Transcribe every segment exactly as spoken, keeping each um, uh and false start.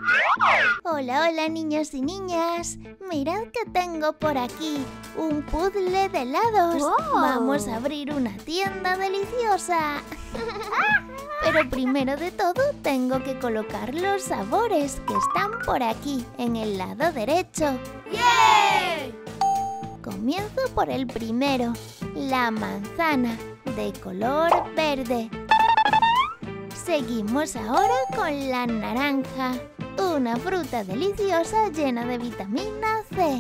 Hola, hola niños y niñas. Mirad que tengo por aquí un puzzle de helados. Wow. Vamos a abrir una tienda deliciosa. Pero primero de todo tengo que colocar los sabores que están por aquí, en el lado derecho. ¡Yay! Comienzo por el primero, la manzana, de color verde. Seguimos ahora con la naranja, una fruta deliciosa llena de vitamina C.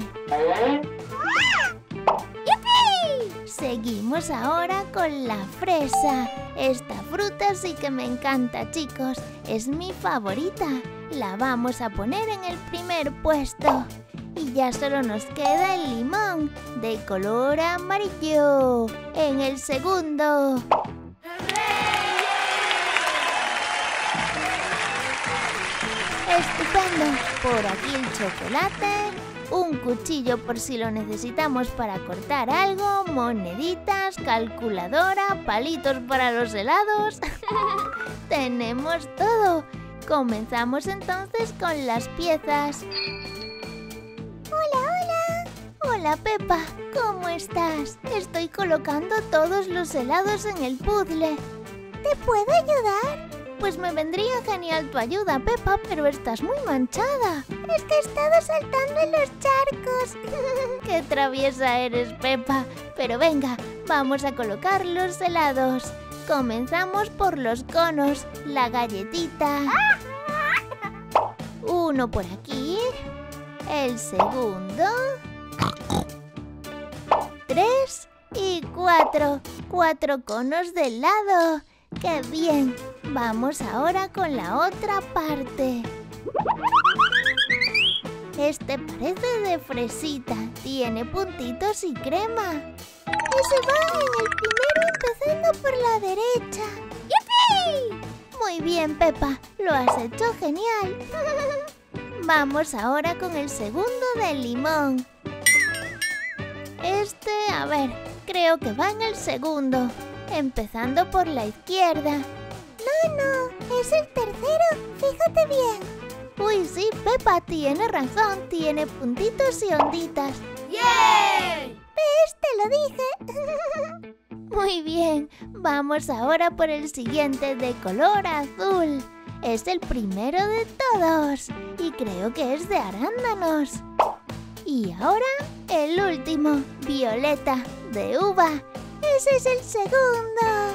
¡Yupi! Seguimos ahora con la fresa. Esta fruta sí que me encanta, chicos. Es mi favorita. La vamos a poner en el primer puesto. Y ya solo nos queda el limón, de color amarillo, en el segundo. ¡Estupendo! Por aquí el chocolate, un cuchillo por si lo necesitamos para cortar algo, moneditas, calculadora, palitos para los helados. ¡Tenemos todo! Comenzamos entonces con las piezas. ¡Hola, hola! Hola, Pepa, ¿cómo estás? Estoy colocando todos los helados en el puzzle. ¿Te puedo ayudar? Pues me vendría genial tu ayuda, Pepa, pero estás muy manchada. Es que he estado saltando en los charcos. ¡Qué traviesa eres, Pepa! Pero venga, vamos a colocar los helados. Comenzamos por los conos, la galletita. Uno por aquí. El segundo. Tres y cuatro. Cuatro conos de helado. ¡Qué bien! Vamos ahora con la otra parte. Este parece de fresita. Tiene puntitos y crema. Ese va en el primero empezando por la derecha. ¡Yupi! Muy bien, Pepa. Lo has hecho genial. Vamos ahora con el segundo del limón. Este, a ver, creo que va en el segundo, empezando por la izquierda. No, no, es el tercero, fíjate bien. Uy, sí, Pepa, tiene razón, tiene puntitos y onditas. ¡Yay! ¿Ves? Te lo dije. Muy bien, vamos ahora por el siguiente de color azul. Es el primero de todos y creo que es de arándanos. Y ahora el último, violeta, de uva. ¡Ese es el segundo!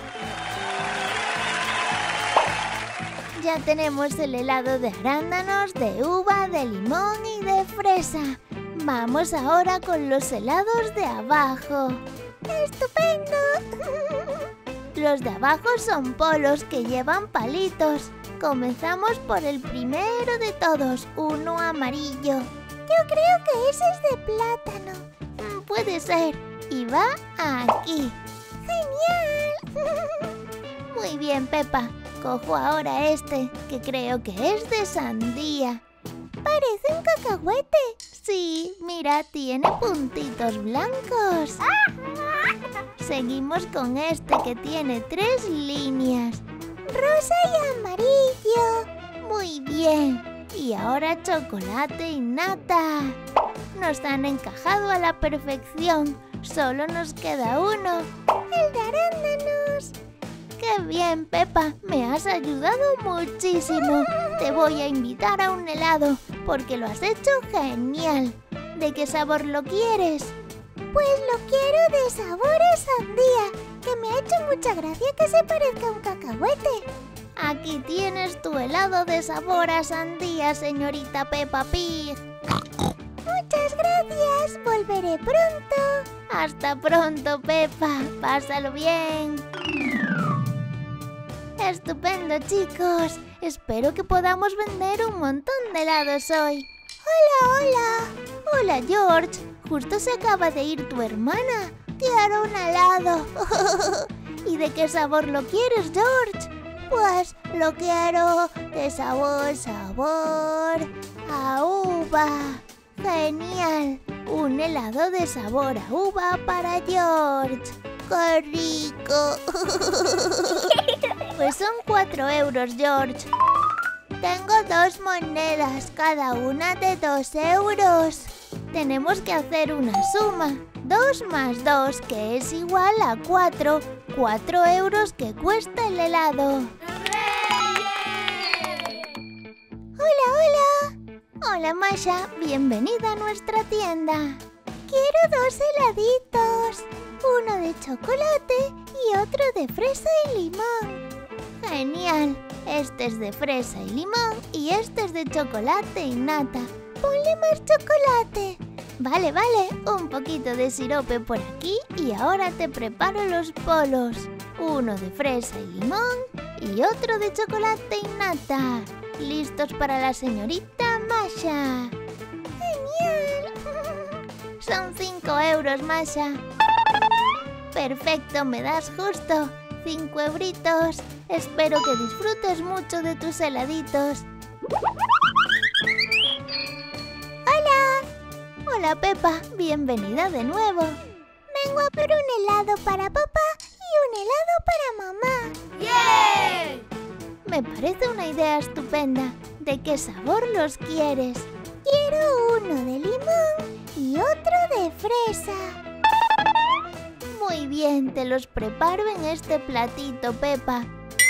Ya tenemos el helado de arándanos, de uva, de limón y de fresa. Vamos ahora con los helados de abajo. ¡Estupendo! Los de abajo son polos que llevan palitos. Comenzamos por el primero de todos, uno amarillo. Yo creo que ese es de plátano. Mm, puede ser. Y va aquí. ¡Genial! Muy bien, Pepa. Cojo ahora este, que creo que es de sandía. Parece un cacahuete. Sí, mira, tiene puntitos blancos. Seguimos con este que tiene tres líneas. Rosa y amarillo. Muy bien. Y ahora chocolate y nata. Nos han encajado a la perfección. Solo nos queda uno. El de arándanos. ¡Qué bien, Pepa! Me has ayudado muchísimo. Te voy a invitar a un helado porque lo has hecho genial. ¿De qué sabor lo quieres? Pues lo quiero de sabor a sandía, que me ha hecho mucha gracia que se parezca a un cacahuete. Aquí tienes tu helado de sabor a sandía, señorita Peppa Pig. Muchas gracias. Volveré pronto. Hasta pronto, Peppa. Pásalo bien. Estupendo, chicos. Espero que podamos vender un montón de helados hoy. Hola, hola. Hola, George. Justo se acaba de ir tu hermana. Quiero un helado. ¿Y de qué sabor lo quieres, George? Pues lo quiero de sabor, sabor a uva. ¡Genial! Un helado de sabor a uva para George. ¡Qué rico! Pues son cuatro euros, George. tengo dos monedas, cada una de dos euros. Tenemos que hacer una suma. Dos más dos, que es igual a cuatro. Cuatro euros que cuesta el helado. Hola, hola. Hola, Masha. Bienvenida a nuestra tienda. Quiero dos heladitos. Uno de chocolate y otro de fresa y limón. Genial. Este es de fresa y limón y este es de chocolate y nata. Ponle más chocolate. Vale, vale. Un poquito de sirope por aquí y ahora te preparo los polos. Uno de fresa y limón y otro de chocolate y nata. ¿Listos para la señorita Masha? ¡Genial! Son cinco euros, Masha. Perfecto, me das justo. Cinco euritos. Espero que disfrutes mucho de tus heladitos. ¡Hola! Hola, Pepa. Bienvenida de nuevo. Vengo a por un helado para papá y un helado para mamá. ¡Yay! Me parece una idea estupenda. ¿De qué sabor los quieres? Quiero uno de limón y otro de fresa. Muy bien, te los preparo en este platito, Pepa.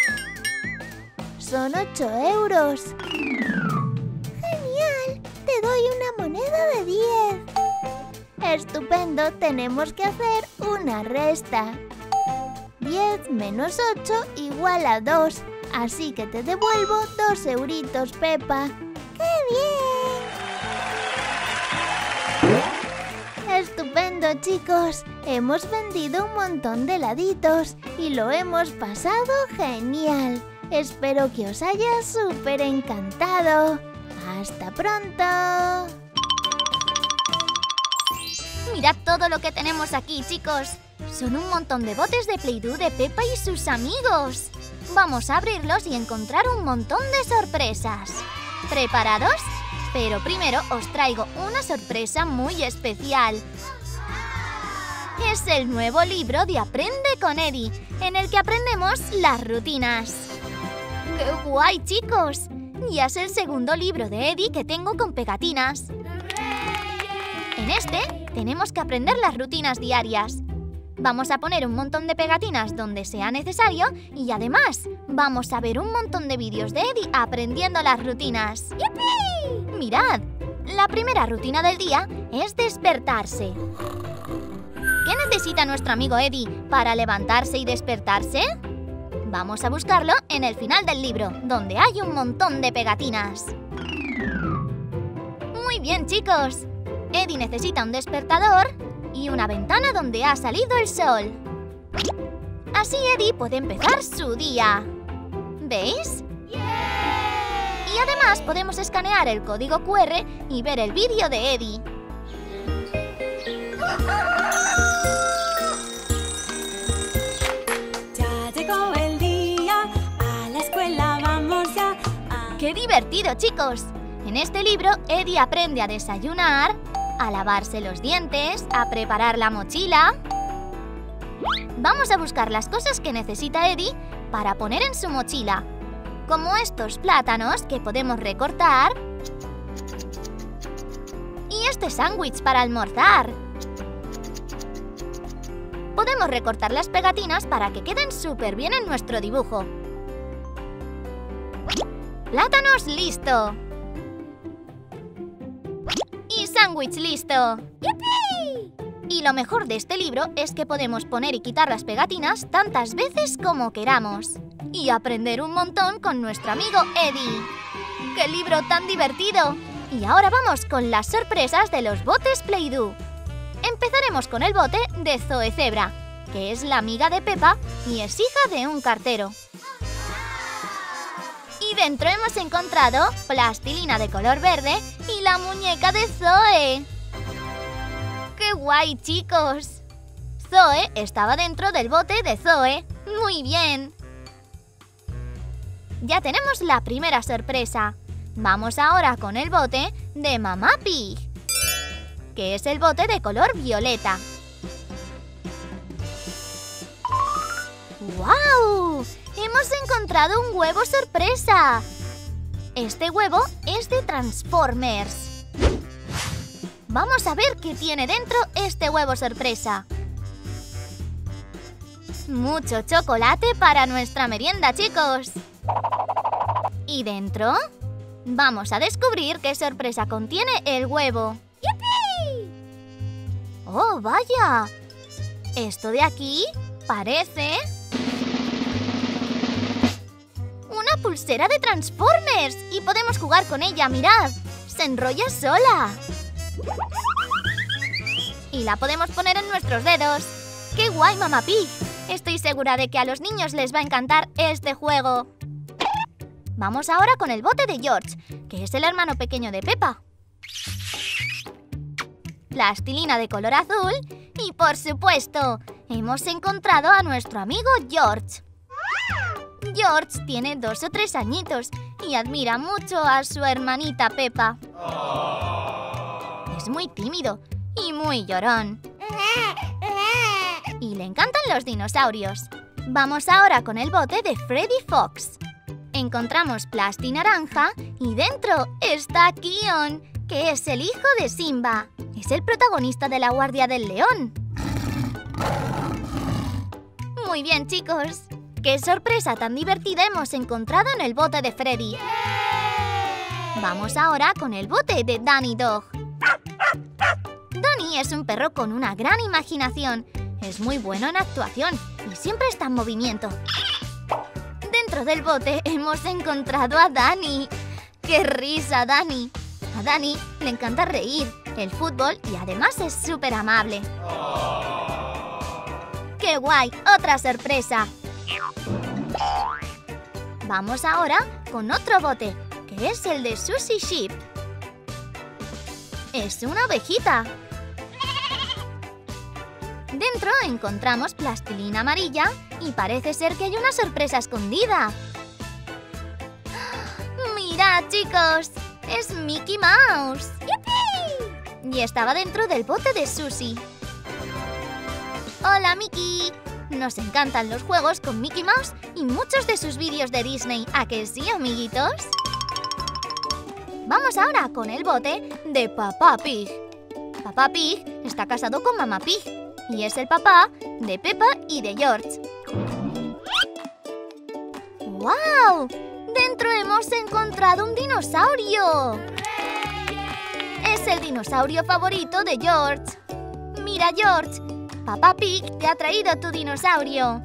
Son ocho euros. ¡Genial! Te doy una moneda de diez. Estupendo, tenemos que hacer una resta. diez menos ocho igual a dos. Así que te devuelvo dos euritos, Pepa. ¡Qué bien! Estupendo, chicos. Hemos vendido un montón de heladitos y lo hemos pasado genial. Espero que os haya súper encantado. ¡Hasta pronto! Mirad todo lo que tenemos aquí, chicos. Son un montón de botes de Play-Doh de Pepa y sus amigos. Vamos a abrirlos y encontrar un montón de sorpresas. ¿Preparados? Pero primero os traigo una sorpresa muy especial. Es el nuevo libro de Aprende con Eddie, en el que aprendemos las rutinas. ¡Qué guay, chicos! Ya es el segundo libro de Eddie que tengo con pegatinas. En este tenemos que aprender las rutinas diarias. Vamos a poner un montón de pegatinas donde sea necesario y además vamos a ver un montón de vídeos de Eddie aprendiendo las rutinas. ¡Yupi! Mirad, la primera rutina del día es despertarse. ¿Qué necesita nuestro amigo Eddie para levantarse y despertarse? Vamos a buscarlo en el final del libro, donde hay un montón de pegatinas. Muy bien, chicos. Eddie necesita un despertador y una ventana donde ha salido el sol. Así Eddie puede empezar su día. ¿Veis? Y además podemos escanear el código cu erre y ver el vídeo de Eddie. Ya llegó el día, a la escuela vamos ya. A... ¡Qué divertido, chicos! En este libro, Eddie aprende a desayunar, a lavarse los dientes, a preparar la mochila. Vamos a buscar las cosas que necesita Eddie para poner en su mochila, como estos plátanos que podemos recortar y este sándwich para almorzar. Podemos recortar las pegatinas para que queden súper bien en nuestro dibujo. ¡Plátanos listo! ¡Y sándwich listo! ¡Yupi! Y lo mejor de este libro es que podemos poner y quitar las pegatinas tantas veces como queramos. Y aprender un montón con nuestro amigo Eddie. ¡Qué libro tan divertido! Y ahora vamos con las sorpresas de los botes Play-Doh. Empezaremos con el bote de Zoe Zebra, que es la amiga de Pepa y es hija de un cartero. Y dentro hemos encontrado plastilina de color verde y la muñeca de Zoe. ¡Qué guay, chicos! Zoe estaba dentro del bote de Zoe. ¡Muy bien! Ya tenemos la primera sorpresa. Vamos ahora con el bote de Mamá Pig, que es el bote de color violeta. ¡Guau! ¡Hemos encontrado un huevo sorpresa! Este huevo es de Transformers. Vamos a ver qué tiene dentro este huevo sorpresa. Mucho chocolate para nuestra merienda, chicos. ¿Y dentro? Vamos a descubrir qué sorpresa contiene el huevo. ¡Yupi! ¡Oh, vaya! Esto de aquí parece una pulsera de Transformers y podemos jugar con ella, mirad. Se enrolla sola. Y la podemos poner en nuestros dedos. ¡Qué guay, Mamá Pig! Estoy segura de que a los niños les va a encantar este juego. Vamos ahora con el bote de George, que es el hermano pequeño de Peppa. Plastilina de color azul y, por supuesto, hemos encontrado a nuestro amigo George. George tiene dos o tres añitos y admira mucho a su hermanita Peppa. Es muy tímido y muy llorón. Y le encantan los dinosaurios. Vamos ahora con el bote de Freddy Fox. Encontramos plasti naranja y dentro está Kion, que es el hijo de Simba. Es el protagonista de La Guardia del León. Muy bien, chicos. ¡Qué sorpresa tan divertida hemos encontrado en el bote de Freddy! Vamos ahora con el bote de Danny Dog. Danny es un perro con una gran imaginación. Es muy bueno en actuación y siempre está en movimiento. Dentro del bote hemos encontrado a Danny. ¡Qué risa, Danny! A Danny le encanta reír, el fútbol y además es súper amable. ¡Qué guay! ¡Otra sorpresa! Vamos ahora con otro bote, que es el de Susie Sheep. Es una ovejita. Dentro encontramos plastilina amarilla y parece ser que hay una sorpresa escondida. ¡Mirad, chicos! ¡Es Mickey Mouse! ¡Yupi! Y estaba dentro del bote de Susie. ¡Hola, Mickey! Nos encantan los juegos con Mickey Mouse y muchos de sus vídeos de Disney. ¿A que sí, amiguitos? Vamos ahora con el bote de Papá Pig. Papá Pig está casado con Mamá Pig y es el papá de Peppa y de George. ¡Guau! Dentro hemos encontrado un dinosaurio. Es el dinosaurio favorito de George. Mira, George, Papá Pig te ha traído tu dinosaurio.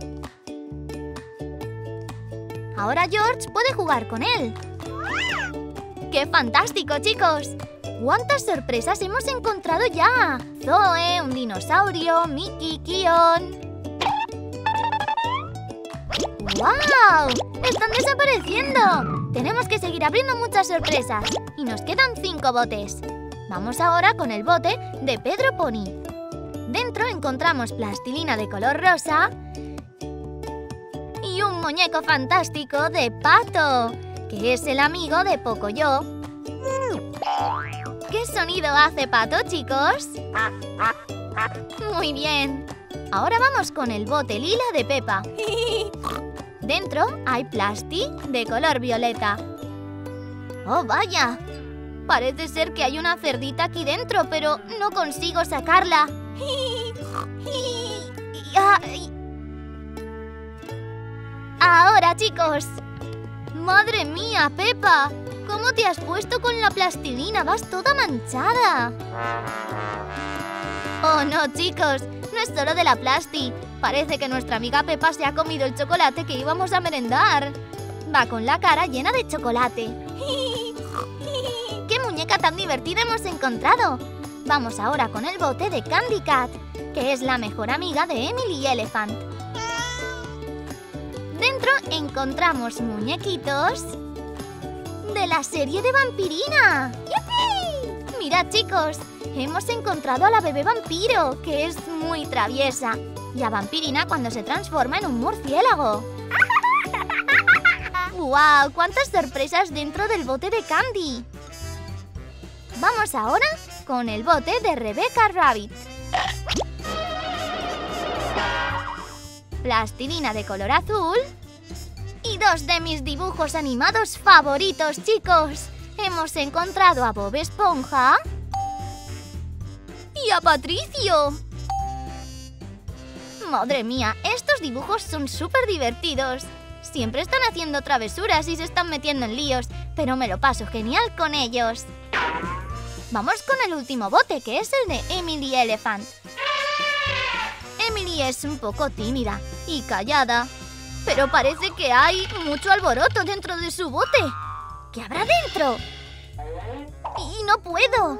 Ahora George puede jugar con él. ¡Qué fantástico, chicos! ¡Cuántas sorpresas hemos encontrado ya! Zoe, un dinosaurio, Mickey, Kion... ¡Guau! ¡Están desapareciendo! Tenemos que seguir abriendo muchas sorpresas. Y nos quedan cinco botes. Vamos ahora con el bote de Pedro Pony. Dentro encontramos plastilina de color rosa y un muñeco fantástico de Pato, que es el amigo de Pocoyo. ¿Qué sonido hace Pato, chicos? Muy bien. Ahora vamos con el bote lila de Peppa. Dentro hay plasti de color violeta. ¡Oh, vaya! Parece ser que hay una cerdita aquí dentro, pero no consigo sacarla. Ahora, chicos. ¡Madre mía, Peppa! ¿Cómo te has puesto con la plastilina? ¡Vas toda manchada! ¡Oh, no, chicos! No es solo de la plasti. Parece que nuestra amiga Peppa se ha comido el chocolate que íbamos a merendar. Va con la cara llena de chocolate. ¡Qué muñeca tan divertida hemos encontrado! Vamos ahora con el bote de Candy Cat, que es la mejor amiga de Emily Elephant. Dentro encontramos muñequitos de la serie de Vampirina. ¡Yupi! Mirad, chicos, hemos encontrado a la bebé vampiro, que es muy traviesa, y a Vampirina cuando se transforma en un murciélago. ¡Guau! ¡Cuántas sorpresas dentro del bote de Candy! Vamos ahora con el bote de Rebecca Rabbit. Plastilina de color azul Y dos de mis dibujos animados favoritos, chicos. Hemos encontrado a Bob Esponja y a Patricio. Madre mía, estos dibujos son súper divertidos. Siempre están haciendo travesuras y se están metiendo en líos, pero me lo paso genial con ellos. Vamos con el último bote, que es el de Emily Elephant. Emily es un poco tímida y callada, pero parece que hay mucho alboroto dentro de su bote. ¿Qué habrá dentro? ¡Y no puedo!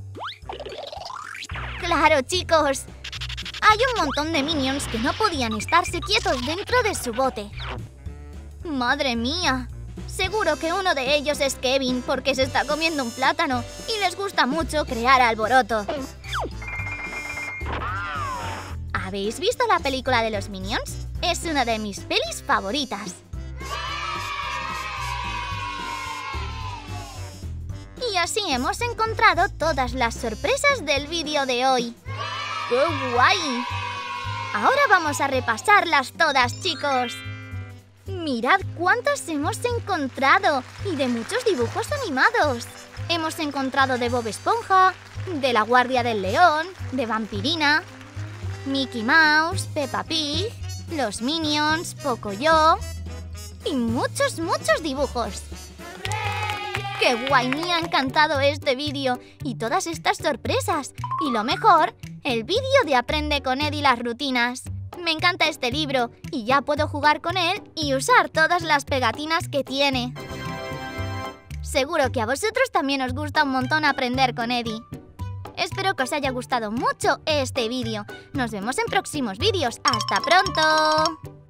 ¡Claro, chicos! Hay un montón de Minions que no podían estarse quietos dentro de su bote. ¡Madre mía! Seguro que uno de ellos es Kevin, porque se está comiendo un plátano y les gusta mucho crear alboroto. ¿Habéis visto la película de los Minions? Es una de mis pelis favoritas. Y así hemos encontrado todas las sorpresas del vídeo de hoy. ¡Qué guay! Ahora vamos a repasarlas todas, chicos. Mirad cuántas hemos encontrado y de muchos dibujos animados. Hemos encontrado de Bob Esponja, de la Guardia del León, de Vampirina, Mickey Mouse, Peppa Pig, los Minions, Pocoyo y muchos, muchos dibujos. ¡Qué guay! Me ha encantado este vídeo y todas estas sorpresas. Y lo mejor, el vídeo de Aprende con Eddie las rutinas. Me encanta este libro y ya puedo jugar con él y usar todas las pegatinas que tiene. Seguro que a vosotros también os gusta un montón aprender con Eddie. Espero que os haya gustado mucho este vídeo. Nos vemos en próximos vídeos. ¡Hasta pronto!